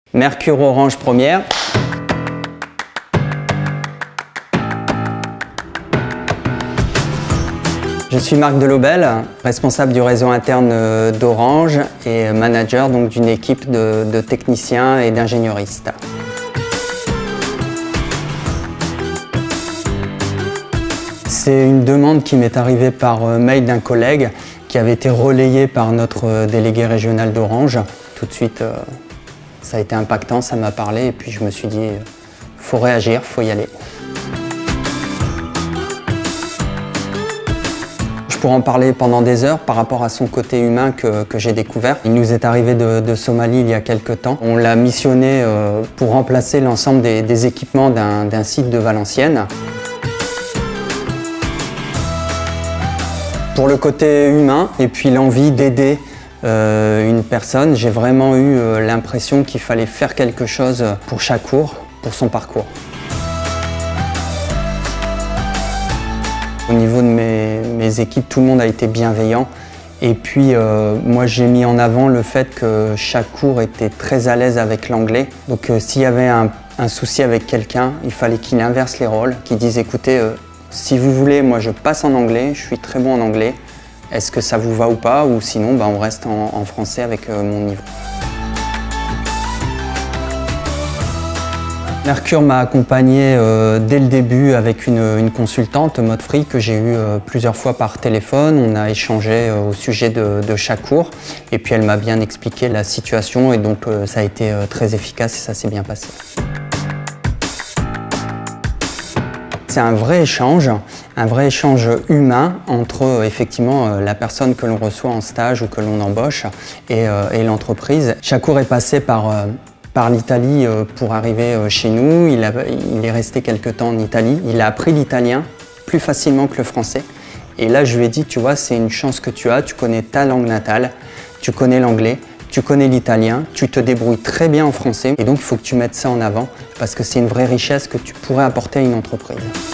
Mercure Orange première. Je suis Marc Delobel, responsable du réseau interne d'Orange et manager donc d'une équipe de techniciens et d'ingénieristes. C'est une demande qui m'est arrivée par mail d'un collègue qui avait été relayée par notre délégué régional d'Orange. Tout de suite, ça a été impactant, ça m'a parlé et puis je me suis dit, faut réagir, faut y aller. Je pourrais en parler pendant des heures par rapport à son côté humain que j'ai découvert. Il nous est arrivé de Somalie il y a quelques temps. On l'a missionné pour remplacer l'ensemble des équipements d'un site de Valenciennes. Pour le côté humain et puis l'envie d'aider une personne, j'ai vraiment eu l'impression qu'il fallait faire quelque chose pour Shakur, pour son parcours. Au niveau de mes équipes, tout le monde a été bienveillant. Et puis moi j'ai mis en avant le fait que Shakur était très à l'aise avec l'anglais. Donc s'il y avait un souci avec quelqu'un, il fallait qu'il inverse les rôles, qu'il dise écoutez, si vous voulez, moi je passe en anglais, je suis très bon en anglais. Est-ce que ça vous va ou pas? Ou sinon, on reste en français avec mon niveau. Mercure m'a accompagné dès le début avec une consultante, Maud Free, que j'ai eue plusieurs fois par téléphone. On a échangé au sujet de Shakur et puis elle m'a bien expliqué la situation et donc ça a été très efficace et ça s'est bien passé. C'est un vrai échange humain entre effectivement la personne que l'on reçoit en stage ou que l'on embauche et l'entreprise. Shakur est passé par l'Italie pour arriver chez nous. Il est resté quelques temps en Italie. Il a appris l'italien plus facilement que le français. Et là, je lui ai dit, tu vois, c'est une chance que tu as. Tu connais ta langue natale, tu connais l'anglais, tu connais l'italien, tu te débrouilles très bien en français. Et donc, il faut que tu mettes ça en avant parce que c'est une vraie richesse que tu pourrais apporter à une entreprise.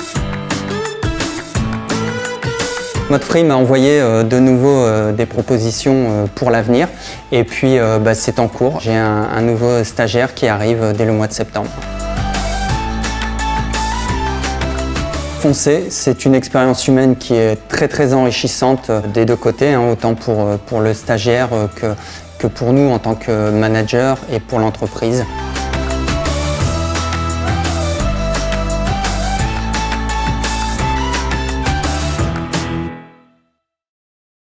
Maud Free m'a envoyé de nouveau des propositions pour l'avenir et puis c'est en cours. J'ai un nouveau stagiaire qui arrive dès le mois de septembre. Foncez, c'est une expérience humaine qui est très enrichissante des deux côtés, autant pour le stagiaire que pour nous en tant que manager et pour l'entreprise.